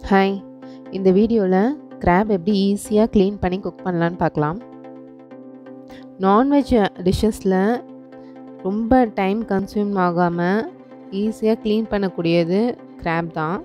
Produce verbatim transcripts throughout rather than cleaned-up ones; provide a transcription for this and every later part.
Hi, இந்த வீடியோவில் graph எப்படி ஈஸியாக க்ளீன் பண்ணி குக் பண்ணலான்னு பார்க்கலாம். நான்வெஜ் டிஷ்ஷஸில் ரொம்ப டைம் கன்சியூம் ஆகாமல் ஈஸியாக க்ளீன் பண்ணக்கூடியது கிராப் தான்.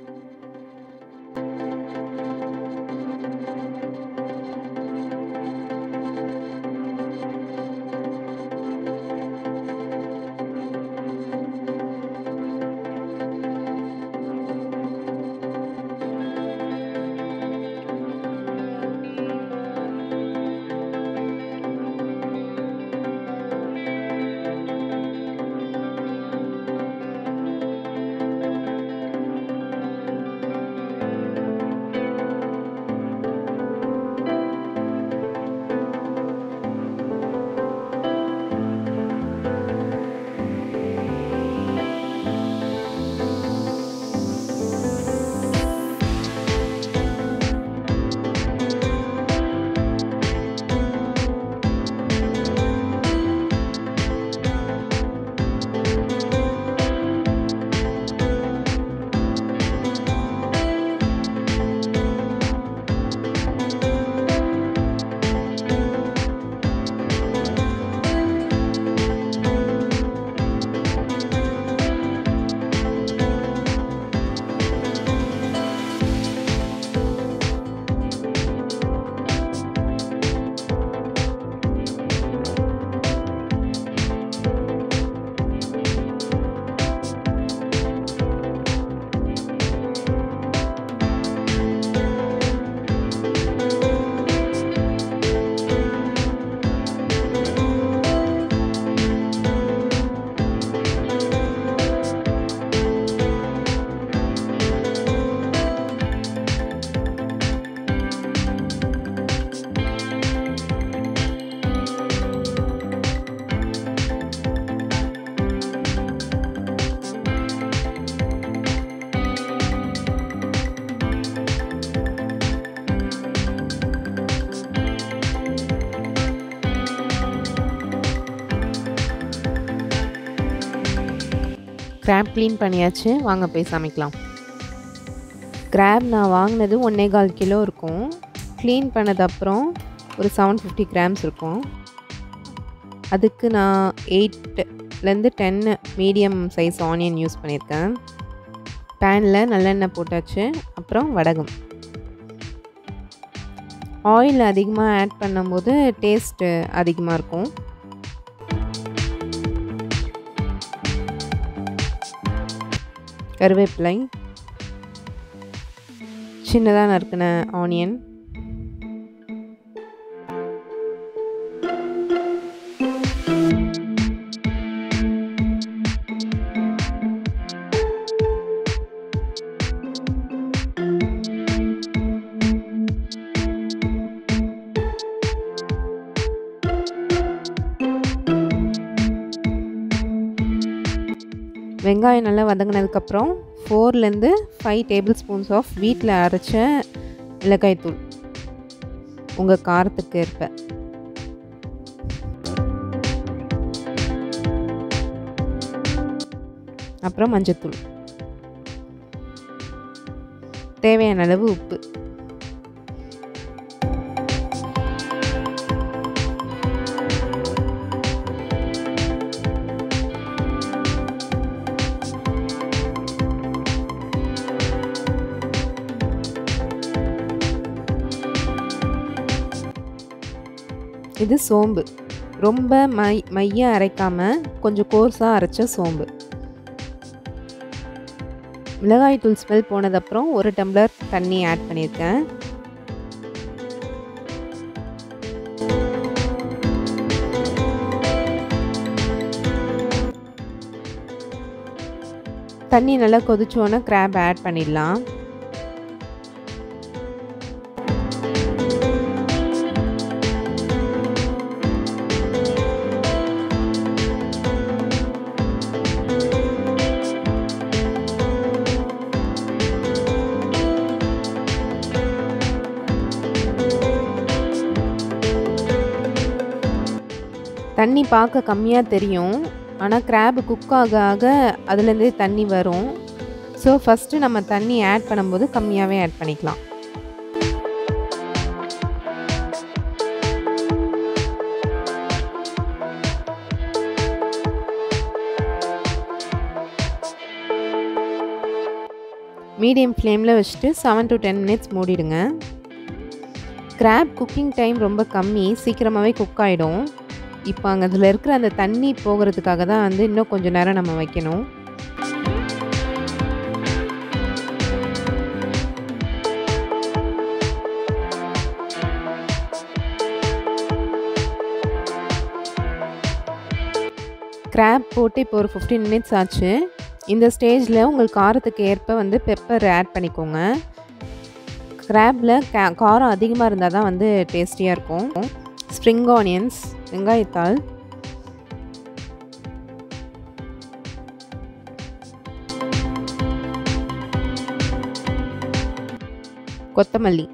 கிராப் க்ளீன் பண்ணியாச்சு, வாங்க போய் சமைக்கலாம். கிராப் நான் வாங்கினது ஒன்றே கால் கிலோ இருக்கும். க்ளீன் பண்ணதப்புறம் ஒரு செவன் ஃபிஃப்டி கிராம்ஸ் இருக்கும். அதுக்கு நான் எயிட்லேருந்து ten medium size onion use பண்ணியிருக்கேன். பேனில் நல்லெண்ணெய் போட்டாச்சு. அப்புறம் வடகம். ஆயில் அதிகமாக ஆட் பண்ணும்போது டேஸ்ட்டு அதிகமாக இருக்கும். கருவேப்பிலை, சின்னதாக நறுக்கின ஆனியன், வெங்காயம் நல்லா வதங்கினதுக்கப்புறம் ஃபோர்லேருந்து ஃபைவ் டேபிள் ஸ்பூன்ஸ் ஆஃப் வீட்டில் அரைச்ச மிளகாய்த்தூள் உங்கள் காரத்துக்கு ஏற்ப, அப்புறம் மஞ்சத்தூள், தேவையான அளவு உப்பு. இது சோம்பு, ரொம்ப மை மைய அரைக்காமல் கொஞ்சம் கோர்ஸாக அரைச்ச சோம்பு. மிளகாய்த்தூள் ஸ்மெல் போனதப்புறம் ஒரு டம்ளர் தண்ணி ஆட் பண்ணியிருக்கேன். தண்ணி நல்லா கொதிச்சோன்னே கிராப் ஆட் பண்ணிடலாம். தண்ணி பார்க்க கம்மியாக தெரியும், ஆனால் கிராப் குக் ஆக ஆக அதுலேருந்தே தண்ணி வரும். ஸோ ஃபஸ்ட்டு நம்ம தண்ணி ஆட் பண்ணும்போது கம்மியாகவே ஆட் பண்ணிக்கலாம். மீடியம் ஃப்ளேமில் வச்சுட்டு செவன் டு டென் மினிட்ஸ் மூடிடுங்க. கிராப் குக்கிங் டைம் ரொம்ப கம்மி, சீக்கிரமாகவே குக் ஆகிடும். இப்போ அங்கே அதில் இருக்கிற அந்த தண்ணி போகிறதுக்காக தான் வந்து இன்னும் கொஞ்சம் நேரம் நம்ம வைக்கணும். கிராப் போட்டு இப்போ ஒரு ஃபிஃப்டீன் மினிட்ஸ் ஆச்சு. இந்த ஸ்டேஜில் உங்களுக்கு காரத்துக்கு ஏற்ப வந்து பெப்பர் ஆட் பண்ணிக்கோங்க. கிராப்பில் கா காரம் அதிகமாக இருந்தால் தான் வந்து டேஸ்டியாக இருக்கும். ஸ்ப்ரிங் ஆனியன்ஸ், வெங்காயத்தாள், கொத்தமல்லி.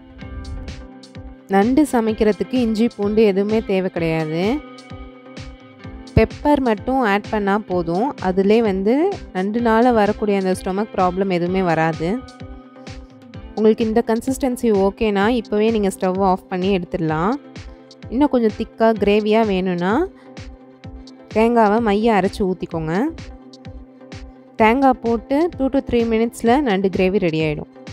நண்டு சமைக்கிறதுக்கு இஞ்சி பூண்டு எதுவுமே தேவை கிடையாது. பெப்பர் மட்டும் ஆட் பண்ணால் போதும். அதிலே வந்து நண்டுனால வரக்கூடிய அந்த ஸ்டொமக் ப்ராப்ளம் எதுவுமே வராது. உங்களுக்கு இந்த கன்சிஸ்டன்சி ஓகேனா இப்போவே நீங்கள் ஸ்டவ் ஆஃப் பண்ணி எடுத்துடலாம். இன்னும் கொஞ்சம் திக்காக கிரேவியாக வேணும்னா தேங்காவை மைய அரைச்சி ஊற்றிக்கோங்க. தேங்காய் போட்டு டூ டு த்ரீ மினிட்ஸில் நண்டு கிரேவி ரெடி ஆகிடும்.